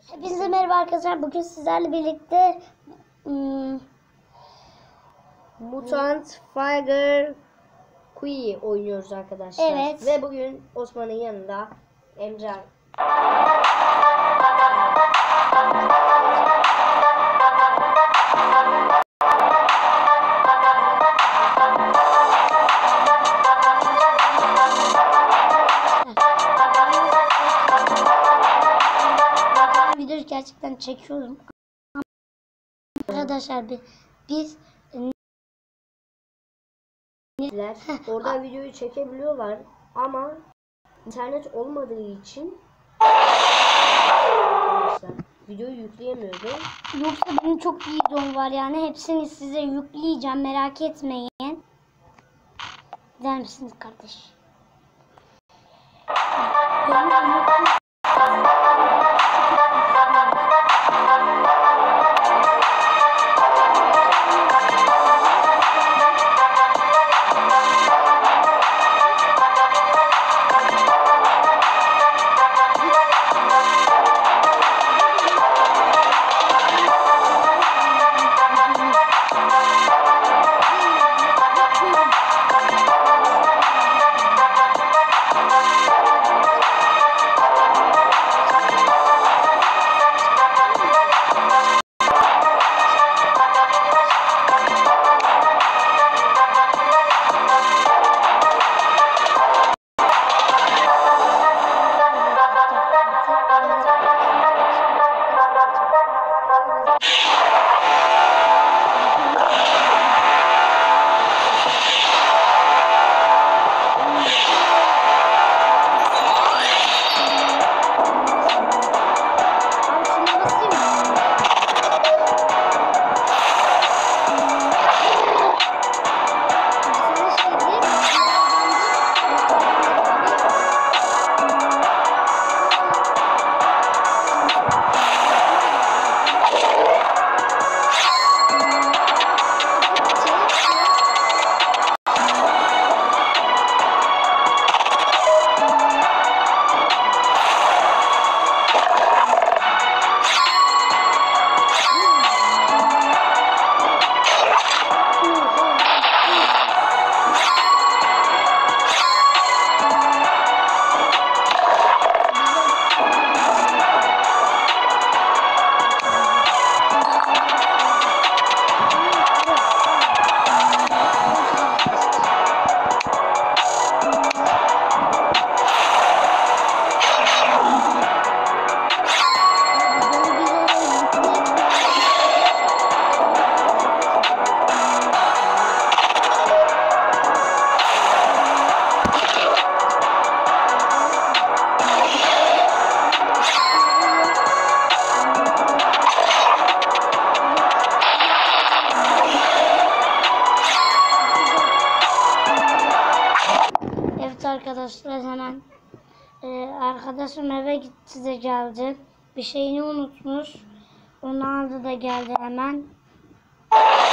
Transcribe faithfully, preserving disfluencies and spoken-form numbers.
Hepinize merhaba arkadaşlar. Bugün sizlerle birlikte hmm, Mutant Fire Queen oynuyoruz arkadaşlar. Evet. Ve bugün Osman'ın yanında Emre. videoyu gerçekten çekiyorum. Arkadaşlar bir biz orada videoyu çekebiliyorlar ama internet olmadığı için arkadaşlar videoyu yükleyemiyorum. Yoksa benim çok iyi videom var yani hepsini size yükleyeceğim, merak etmeyin. Gider misiniz kardeş? Arkadaşlar hemen ee, arkadaşım eve gitti de geldi. Bir şeyini unutmuş. Onu aldı da geldi hemen.